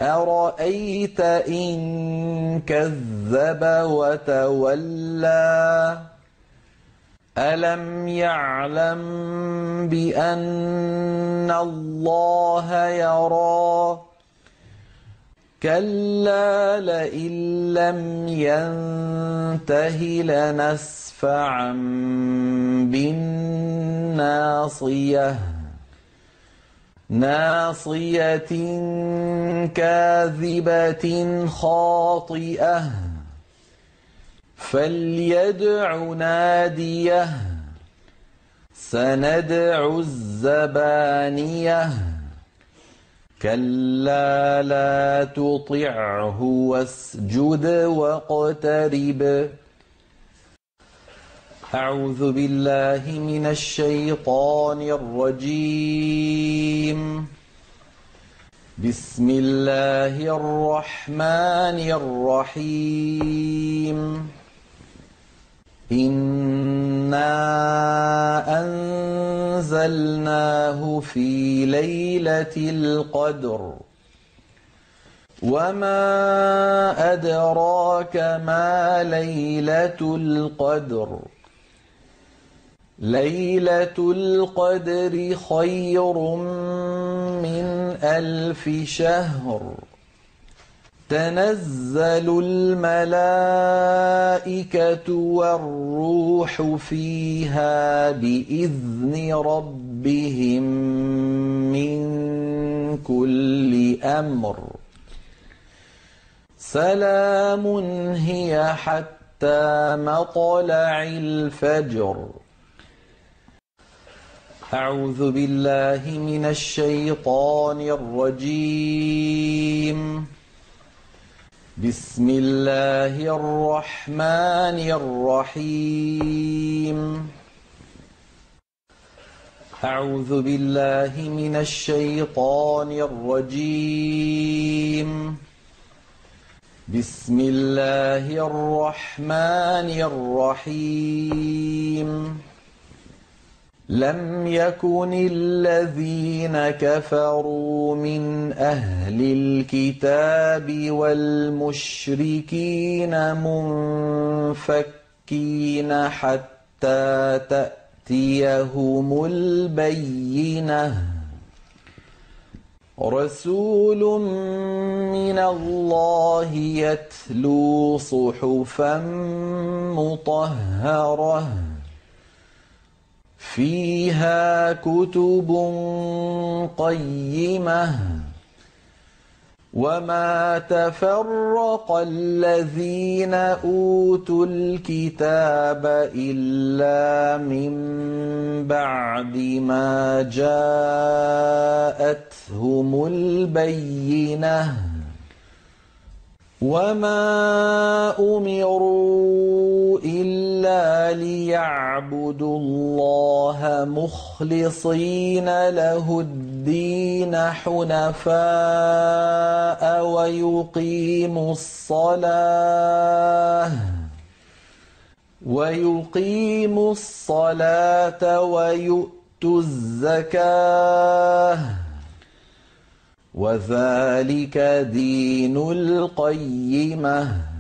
أَرَأَيْتَ إِن كَذَّبَ وَتَوَلَّىٰ أَلَمْ يَعْلَم بِأَنَّ اللَّهَ يَرَىٰ كَلَّا لَئِن لَّمْ يَنتَهِ لَنَسْفَعًا بِالنَّاصِيَةِ نَاصِيَةٍ كَاذِبَةٍ خَاطِئَةٍ فَلْيَدْعُ نَادِيَهُ سَنَدْعُ الزَّبَانِيَةَ كَلَّا لَا تُطِعْهُ وَاسْجُدْ وَاقْتَرِب. أعوذ بالله من الشيطان الرجيم. بسم الله الرحمن الرحيم. إنا أنزلناه في ليلة القدر وما أدراك ما ليلة القدر ليلة القدر خير من 1000 شهر تنزل الملائكة والروح فيها بإذن ربهم من كل أمر سلام هي حتى مطلع الفجر. أعوذ بالله من الشيطان الرجيم. بسم الله الرحمن الرحيم. أعوذ بالله من الشيطان الرجيم. بسم الله الرحمن الرحيم. لم يكن الذين كفروا من أهل الكتاب والمشركين منفكين حتى تأتيهم البينة رسول من الله يتلو صحفا مطهرة فيها كتب قيمة وما تفرق الذين أوتوا الكتاب إلا من بعد ما جاءتهم البينة وما أمروا إلا ليعبدوا الله مخلصين له الدين حنفاء ويقيموا الصلاة ويؤتوا الزكاة وذلك دين القيمة.